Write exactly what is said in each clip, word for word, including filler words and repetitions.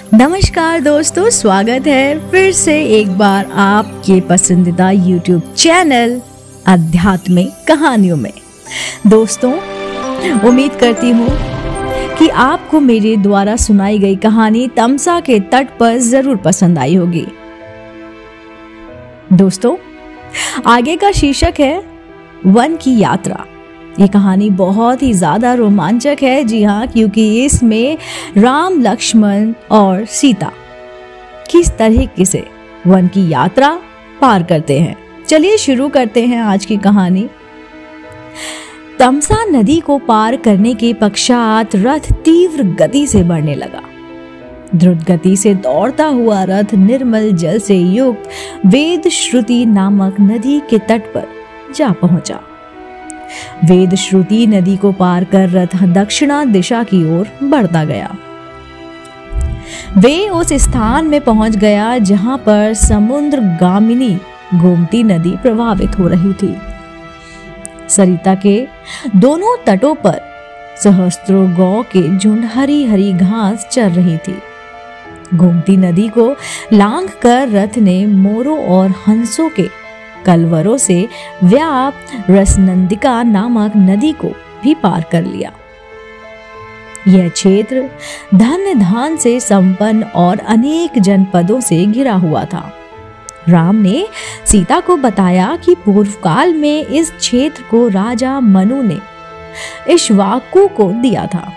नमस्कार दोस्तों, स्वागत है फिर से एक बार आपके पसंदीदा यूट्यूब चैनल आध्यात्मिक कहानियों में। दोस्तों, उम्मीद करती हूँ कि आपको मेरे द्वारा सुनाई गई कहानी तमसा के तट पर जरूर पसंद आई होगी। दोस्तों, आगे का शीर्षक है वन की यात्रा। ये कहानी बहुत ही ज्यादा रोमांचक है। जी हाँ, क्योंकि इसमें राम, लक्ष्मण और सीता किस तरीके से वन की यात्रा पार करते हैं। चलिए शुरू करते हैं आज की कहानी। तमसा नदी को पार करने के पश्चात रथ तीव्र गति से बढ़ने लगा। द्रुत गति से दौड़ता हुआ रथ निर्मल जल से युक्त वेद श्रुति नामक नदी के तट पर जा पहुंचा। वेद श्रुति नदी को पार कर रथ दक्षिणा दिशा की ओर बढ़ता गया। वे उस स्थान में पहुंच गया जहां पर समुद्र गामिनी गोमती नदी प्रवाहित हो रही थी। सरिता के दोनों तटों पर सहस्त्रों गौ के झुंड हरी हरी घास चर रही थी। गोमती नदी को लांघ कर रथ ने मोरों और हंसों के कलवरों से व्याप्त रसनंदिका नामक नदी को भी पार कर लिया। यह क्षेत्र धन्य धान से संपन्न और अनेक जनपदों से घिरा हुआ था। राम ने सीता को बताया कि पूर्व काल में इस क्षेत्र को राजा मनु ने इक्ष्वाकु को दिया था।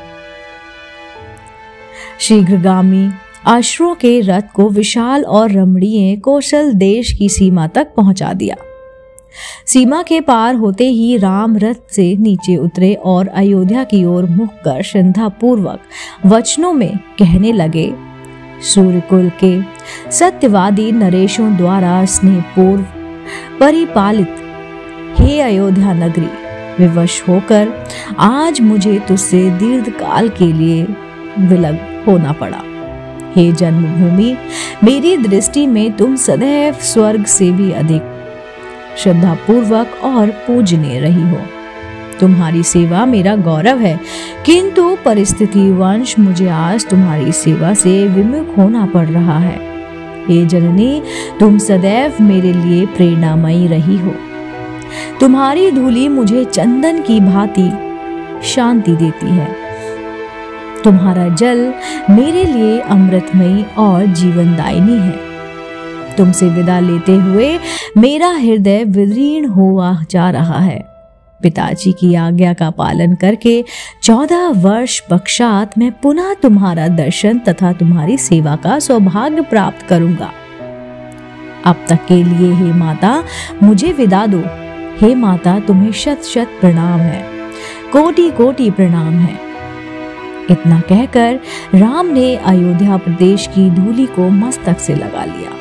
शीघ्रगामी अश्वों के रथ को विशाल और रमणीय कौशल देश की सीमा तक पहुंचा दिया। सीमा के पार होते ही राम रथ से नीचे उतरे और अयोध्या की ओर मुख कर श्रद्धा पूर्वक वचनों में कहने लगे। सूर्यकुल के सत्यवादी नरेशों द्वारा स्नेहपूर्व परिपालित हे अयोध्या नगरी, विवश होकर आज मुझे तुझसे दीर्घ काल के लिए विलग होना पड़ा। हे जन्मभूमि, मेरी दृष्टि में तुम सदैव स्वर्ग से भी अधिक श्रद्धा पूर्वक और पूजनीय रही हो। तुम्हारी सेवा मेरा गौरव है, किंतु परिस्थितिवश मुझे आज तुम्हारी सेवा से विमुख होना पड़ रहा है। हे जननी, तुम सदैव मेरे लिए प्रेरणामयी रही हो। तुम्हारी धूली मुझे चंदन की भांति शांति देती है। तुम्हारा जल मेरे लिए अमृतमयी और जीवनदायिनी है। तुमसे विदा लेते हुए मेरा हृदय विदीर्ण हुआ जा रहा है। पिताजी की आज्ञा का पालन करके चौदह वर्ष पश्चात मैं पुनः तुम्हारा दर्शन तथा तुम्हारी सेवा का सौभाग्य प्राप्त करूंगा। अब तक के लिए हे माता, मुझे विदा दो। हे माता, तुम्हें शत शत प्रणाम है, कोटि कोटि प्रणाम है। इतना कहकर राम ने अयोध्या प्रदेश की धूलि को मस्तक से लगा लिया।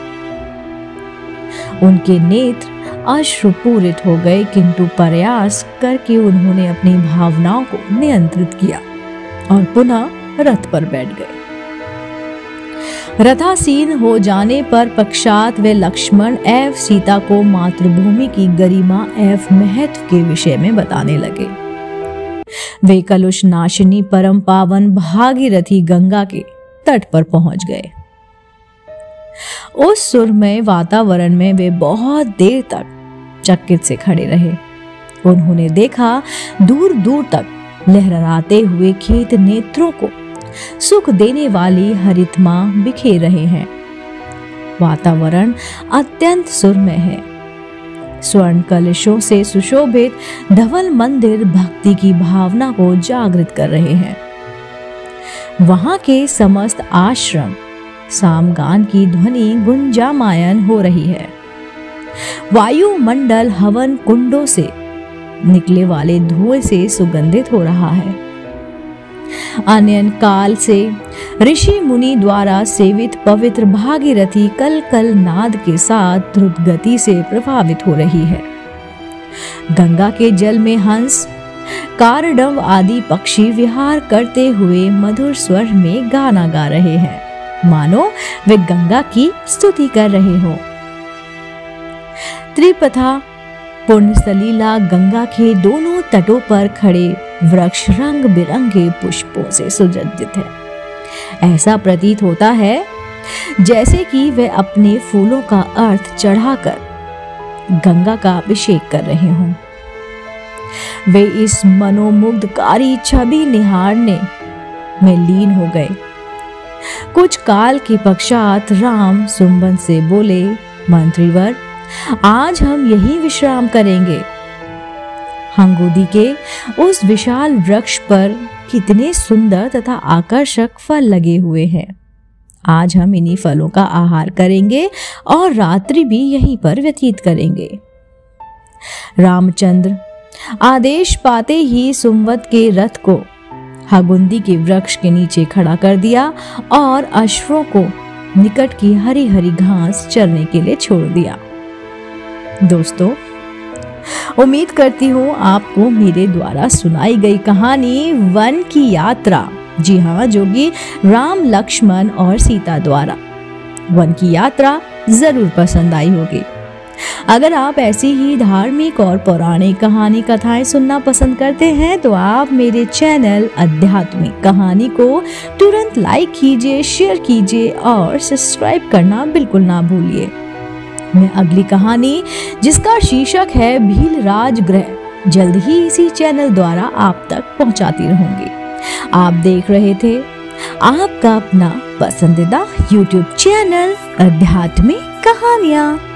उनके नेत्र अश्रुपूरित हो गए, किंतु प्रयास करके उन्होंने अपनी भावनाओं को नियंत्रित किया और पुनः रथ पर बैठ गए। रथासीन हो जाने पर पश्चात वे लक्ष्मण एवं सीता को मातृभूमि की गरिमा एवं महत्व के विषय में बताने लगे। वे कलुष नाशिनी परम पावन भागीरथी गंगा के तट पर पहुंच गए। उस सुरमय वातावरण में वे बहुत देर तक चकित से खड़े रहे। उन्होंने देखा दूर दूर तक लहराते हुए खेत नेत्रों को सुख देने वाली हरितमा बिखेर रहे हैं। वातावरण अत्यंत सुरमय है। स्वर्ण कलशों से सुशोभित धवल मंदिर भक्ति की भावना को जागृत कर रहे हैं। वहां के समस्त आश्रम सामगान की ध्वनि गुंजामायन हो रही है। वायुमंडल हवन कुंडों से निकले वाले धुएं से सुगंधित हो रहा है। अनयन काल से ऋषि मुनि द्वारा सेवित पवित्र भागीरथी कल कल नाद के साथ द्रुत गति से प्रभावित हो रही है। गंगा के जल में हंस, कारडम आदि पक्षी विहार करते हुए मधुर स्वर में गाना गा रहे हैं, मानो वे गंगा की स्तुति कर रहे हो। त्रिपथा पुण्य सलीला गंगा के दोनों तटों पर खड़े वृक्ष रंग बिरंगे पुष्पों से सुसज्जित है। ऐसा प्रतीत होता है जैसे कि वे अपने फूलों का अर्थ चढ़ाकर गंगा का अभिषेक कर रहे हों। वे इस मनोमुग्धकारी छवि निहारने में लीन हो गए। कुछ काल के पश्चात राम सुमंत से बोले, मंत्रीवर, आज हम यही विश्राम करेंगे। हंगोदी के उस विशाल वृक्ष पर कितने सुंदर तथा आकर्षक फल लगे हुए हैं। आज हम इन्हीं फलों का आहार करेंगे और रात्रि भी यहीं पर व्यतीत करेंगे। रामचंद्र आदेश पाते ही सुमंत के रथ को हंगोदी के वृक्ष के नीचे खड़ा कर दिया और अश्वों को निकट की हरी हरी घास चरने के लिए छोड़ दिया। दोस्तों, उम्मीद करती हूँ आपको मेरे द्वारा सुनाई गई कहानी वन की यात्रा, जी हाँ, जो कि राम, लक्ष्मण और सीता द्वारा वन की यात्रा जरूर पसंद आई होगी। अगर आप ऐसी ही धार्मिक और पौराणिक कहानी कथाएं सुनना पसंद करते हैं तो आप मेरे चैनल आध्यात्मिक कहानी को तुरंत लाइक कीजिए, शेयर कीजिए और सब्सक्राइब करना बिल्कुल ना भूलिए। मैं अगली कहानी, जिसका शीर्षक है भील राजगृह, जल्द ही इसी चैनल द्वारा आप तक पहुंचाती रहूंगी। आप देख रहे थे आपका अपना पसंदीदा यूट्यूब चैनल आध्यात्मिक कहानियां।